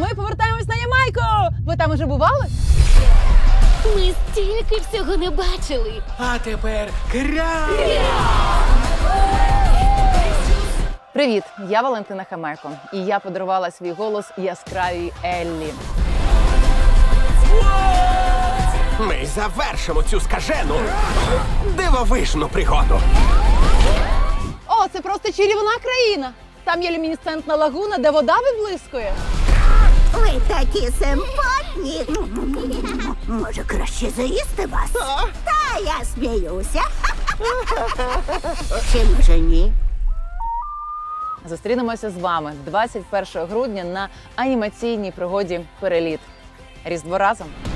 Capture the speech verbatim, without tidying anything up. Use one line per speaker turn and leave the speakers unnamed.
ми повертаємось на Ямайку! Ви там уже бували?
Ми стільки всього не бачили.
А тепер кря!
Привіт, я Валентина Хамайко, і я подарувала свій голос яскравій Еллі.
Ми завершимо цю скажену дивовижну пригоду.
О, це просто чарівна країна! Там є люмінесцентна лагуна, де вода виблискує.
Ви такі симпатні. Може, краще заїсти вас? Та я сміюся. Чи може ні?
Зустрінемося з вами двадцять першого грудня на анімаційній пригоді «Переліт». Різдво разом!